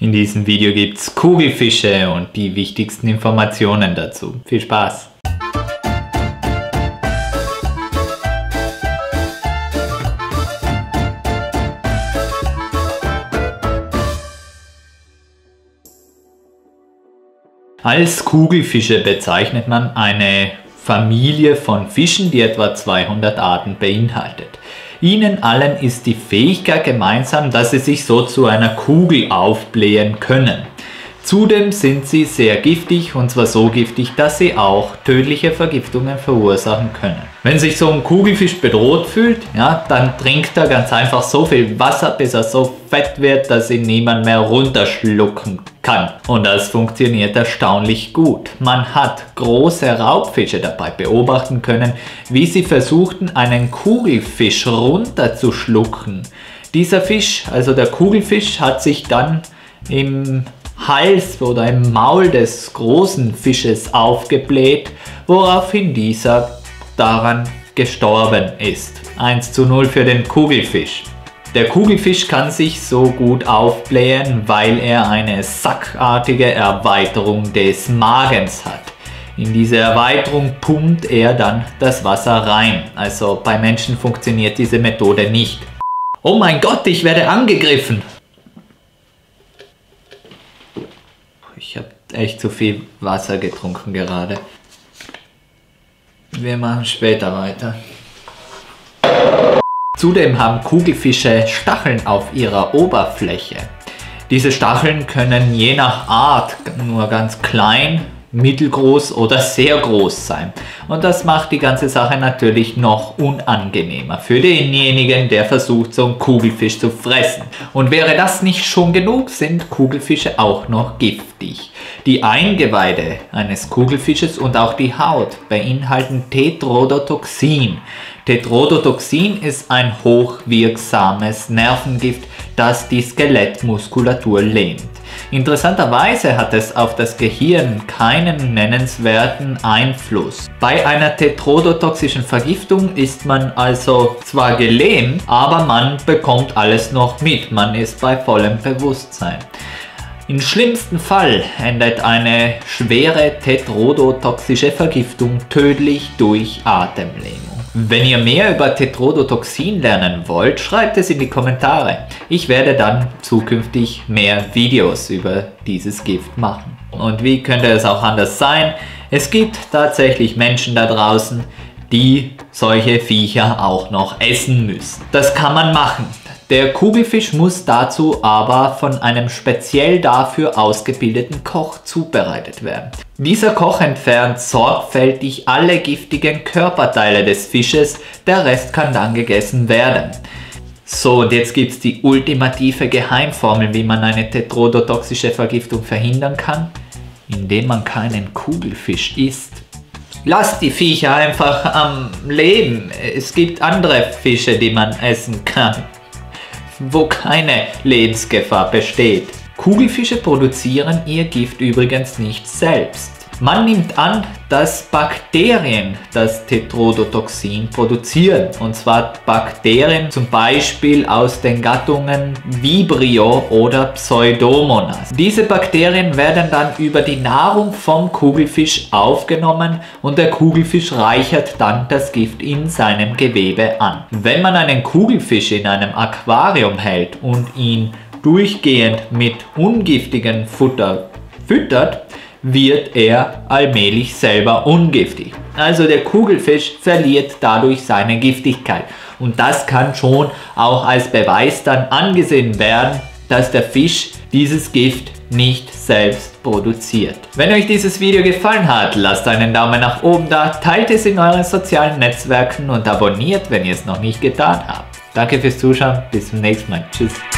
In diesem Video gibt es Kugelfische und die wichtigsten Informationen dazu. Viel Spaß! Als Kugelfische bezeichnet man eine Familie von Fischen, die etwa 200 Arten beinhaltet. Ihnen allen ist die Fähigkeit gemeinsam, dass sie sich so zu einer Kugel aufblähen können. Zudem sind sie sehr giftig, und zwar so giftig, dass sie auch tödliche Vergiftungen verursachen können. Wenn sich so ein Kugelfisch bedroht fühlt, ja, dann trinkt er ganz einfach so viel Wasser, bis er so fett wird, dass ihn niemand mehr runterschlucken kann. Und das funktioniert erstaunlich gut. Man hat große Raubfische dabei beobachten können, wie sie versuchten, einen Kugelfisch runterzuschlucken. Dieser Fisch, also der Kugelfisch, hat sich dann im Hals oder im Maul des großen Fisches aufgebläht, woraufhin dieser daran gestorben ist. 1:0 für den Kugelfisch. Der Kugelfisch kann sich so gut aufblähen, weil er eine sackartige Erweiterung des Magens hat. In diese Erweiterung pumpt er dann das Wasser rein. Also bei Menschen funktioniert diese Methode nicht. Oh mein Gott, ich werde angegriffen! Ich habe echt zu viel Wasser getrunken gerade. Wir machen später weiter. Zudem haben Kugelfische Stacheln auf ihrer Oberfläche. Diese Stacheln können je nach Art nur ganz klein, mittelgroß oder sehr groß sein. Und das macht die ganze Sache natürlich noch unangenehmer für denjenigen, der versucht, so einen Kugelfisch zu fressen. Und wäre das nicht schon genug, sind Kugelfische auch noch giftig. Die Eingeweide eines Kugelfisches und auch die Haut beinhalten Tetrodotoxin. Tetrodotoxin ist ein hochwirksames Nervengift, das die Skelettmuskulatur lähmt. Interessanterweise hat es auf das Gehirn keinen nennenswerten Einfluss. Bei einer tetrodotoxischen Vergiftung ist man also zwar gelähmt, aber man bekommt alles noch mit, man ist bei vollem Bewusstsein. Im schlimmsten Fall endet eine schwere tetrodotoxische Vergiftung tödlich durch Atemlähmung. Wenn ihr mehr über Tetrodotoxin lernen wollt, schreibt es in die Kommentare. Ich werde dann zukünftig mehr Videos über dieses Gift machen. Und wie könnte es auch anders sein? Es gibt tatsächlich Menschen da draußen, die solche Viecher auch noch essen müssen. Das kann man machen. Der Kugelfisch muss dazu aber von einem speziell dafür ausgebildeten Koch zubereitet werden. Dieser Koch entfernt sorgfältig alle giftigen Körperteile des Fisches, der Rest kann dann gegessen werden. So, und jetzt gibt es die ultimative Geheimformel, wie man eine tetrodotoxische Vergiftung verhindern kann, indem man keinen Kugelfisch isst. Lasst die Viecher einfach am Leben. Es gibt andere Fische, die man essen kann, wo keine Lebensgefahr besteht. Kugelfische produzieren ihr Gift übrigens nicht selbst. Man nimmt an, dass Bakterien das Tetrodotoxin produzieren. Und zwar Bakterien zum Beispiel aus den Gattungen Vibrio oder Pseudomonas. Diese Bakterien werden dann über die Nahrung vom Kugelfisch aufgenommen und der Kugelfisch reichert dann das Gift in seinem Gewebe an. Wenn man einen Kugelfisch in einem Aquarium hält und ihn durchgehend mit ungiftigem Futter füttert, wird er allmählich selber ungiftig. Also der Kugelfisch verliert dadurch seine Giftigkeit. Und das kann schon auch als Beweis dann angesehen werden, dass der Fisch dieses Gift nicht selbst produziert. Wenn euch dieses Video gefallen hat, lasst einen Daumen nach oben da, teilt es in euren sozialen Netzwerken und abonniert, wenn ihr es noch nicht getan habt. Danke fürs Zuschauen, bis zum nächsten Mal. Tschüss.